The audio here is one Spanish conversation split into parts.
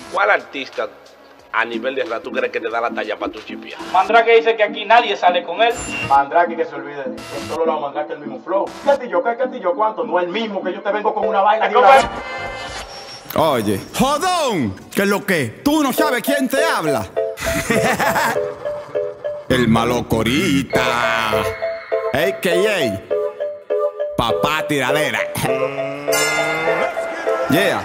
¿Cuál artista a nivel de rap tú crees que te da la talla para tu chipear? Mandrake dice que aquí nadie sale con él. Mandrake, que se olvide. Es solo la Mandrake el mismo flow. Castillo, ¿qué Castillo cuánto? No es el mismo que yo te vengo con una vaina de una vez. Oye, jodón, ¿qué es lo que? Tú no sabes quién te habla. El malo corita, a.k.a. Papá Tiradera. Yeah.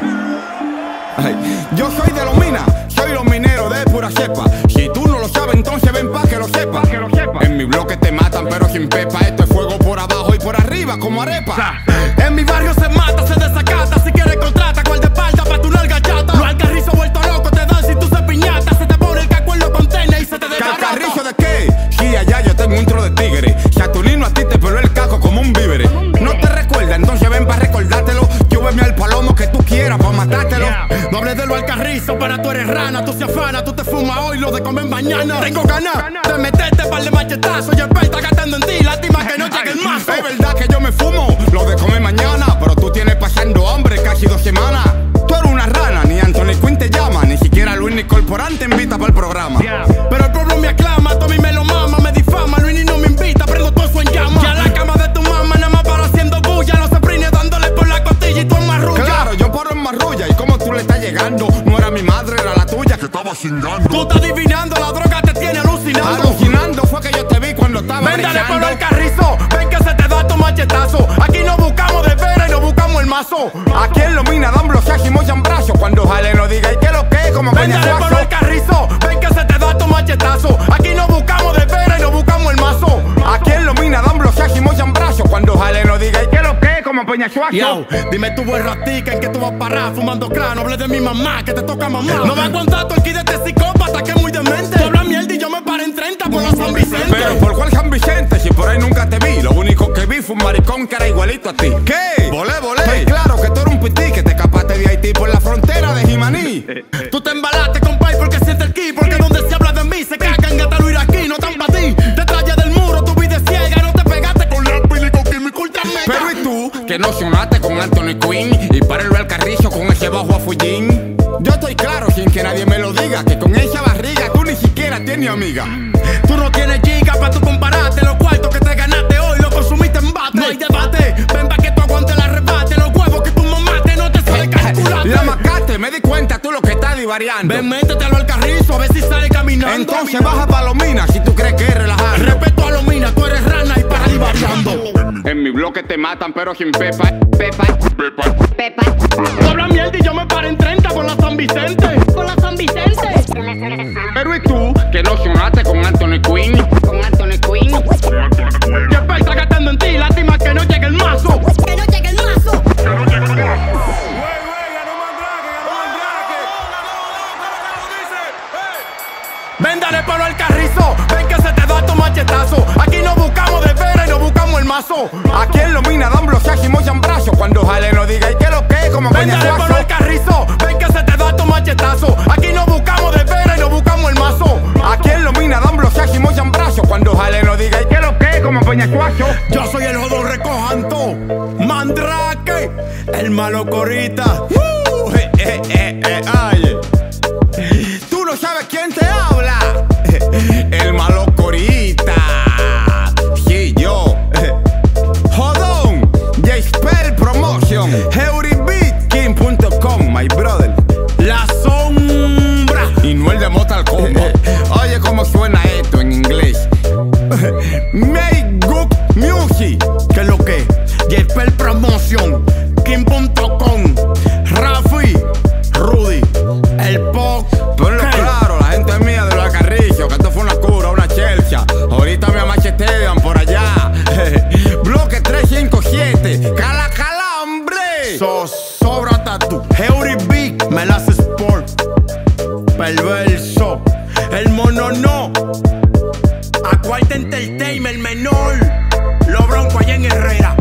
Ay, yo soy de los minas, soy los mineros de pura cepa. Si tú no lo sabes, entonces ven pa' que lo sepas. En mi bloque te matan, pero sin pepa. Esto es fuego por abajo y por arriba, como arepa. En mi barrio se mata, se desacata. Si quieres contrata, cual de espalda pa' tu nalga chata. Los alcarrizos vuelto loco te dan si tú se piñata. Se te pone el caco en los containers y se te desbarata. ¿Carrizo de qué? Sí, allá yo tengo un tro de tigre. Saturnino a ti te peló el caco como un vívere. No te recuerda, entonces ven pa' recordártelo. Llévame al palomo que tú quieras pa' matártelo. No hables de lo alcarrizo, para tú eres rana. Tú se afana, tú te fumas hoy, lo de comer mañana. Tengo ganas de meterte par de machetazos. Y el pey está gastando en ti, lástima que no llegue el mazo. Es verdad que yo me fumo lo de comer mañana, pero tú tienes pasando hambre casi 2 semanas. Tú eres una rana, ni Anthony Quinn te llama. Ni siquiera Luis ni Corporán te invita para el programa. Pero el pueblo me aclama, Tommy me lo mama. Me difama, Luis no me invita, prendo todo eso en llama. Ya la cama de tu mamá, nada más para haciendo bulla. Los ceprines dándole por la costilla y tú en marrulla. Claro, yo paro en marrulla. ¿Y cómo tú le estás llegando? No era mi madre, era la tuya que estaba cingando. Tú estás adivinando, la droga te tiene alucinando. Alucinando fue que yo te vi cuando estaba brillando. Véndale por el carrizo, ven que se te da tu machetazo. Aquí no buscamos de vera y no buscamos el mazo. Aquí en los minas dan bloqueaje y mochan brazos. Cuando jale no diga y que lo que, como véndale por el carrizo, ven que se te da tu machetazo. Aquí no buscamos de vera y no buscamos el mazo. Aquí en los minas dan bloqueaje y mochan brazos. Cuando jale no diga y que lo que, como Peñasuazo. Yo, dime tú, buen ratica, en que tú vas a parar fumando clan. No hables de mi mamá, que te toca mamá. No va a aguantar tu de este psicópata que es muy demente. Tú hablas mierda y yo me paré en 30 por la San Vicente. Pero ¿por cuál San Vicente? Si por ahí nunca te vi. Lo único que vi fue un maricón que era igualito a ti. ¿Qué? Volé. Estoy claro que tú eres un pití, que te escapaste de Haití por la frontera de Jimaní. Tú te embalaste, compay, porque sientes el ki. Porque donde se habla de mí se cagan gatalo iraquí. No tan pa' ti, detrás del muro tu vida es ciega. No te pegaste con la pílico químico ultra mega. Pero ¿y tú? Que no sonaste con Anthony Quinn y para el carrizo con ese bajo a Fullín. Yo estoy claro, sin que nadie me lo diga, que con esa barriga tú ni siquiera tienes amiga. Tú no tienes giga pa' tú compararte. Los cuartos que te ganaste hoy los consumiste en bate. No hay debate, ven pa' que tú aguantes la rebate. Los huevos que tú mamaste no te sale calcularte. La macate, me di cuenta tú lo que estás divariando. Ven, métetelo al carrizo a ver si sale caminando. Entonces baja pa' los minas si tú crees que es relajado. Respeto a los minas, tú eres rana y para divariando. En mi bloque te matan pero sin pepa. Tú hablas mierda y yo me paré en 30 por la San Vicente. Por la San Vicente. Pero ¿y tú? Que no sonaste con Anthony Quinn. Que el pey está gastando en ti, lástima que no llegue el mazo. Que no llegue el mazo. Véndale palo al carrizo, ven que se te da tu machetazo. Aquí no buscamos de vera y no buscamos el mazo. Aquí en los minas dan bloqueaje y mochan brazos. Cuando jale no diga y que lo que, como Peñasuazo. Véndale palo al carrizo, ven que se te da tu machetazo. Aquí no buscamos de vera y no buscamos el mazo. Aquí en los minas dan bloqueaje y mochan brazos. Cuando jale no diga y que lo que, como Peñasuazo. Yo soy el jodón recojan todo. Mandrake, el malo corita. Oye, tú no sabes quién te habla. El malo corita. Sí, yo. Jodón, J-Spell Promotion. Heuribeatking.com, my brother. La sombra. Y no el de Mortal Kombat. Oye cómo suena esto en inglés. Make good music. ¿Qué es lo que? J-Spell Promotion. King.com. Rafi, Rudy, el Pop. Ponlo claro, la gente mía de los Carrillos, que esto fue una cura, una chelcha. Ahorita me machetean por allá. Bloque 357, cala, hombre. Sobra tatu. Heuribeat, me la hace sport. Perverso, el mono no. A cuarta entertainment, el menor. Lo bronco allá en Herrera.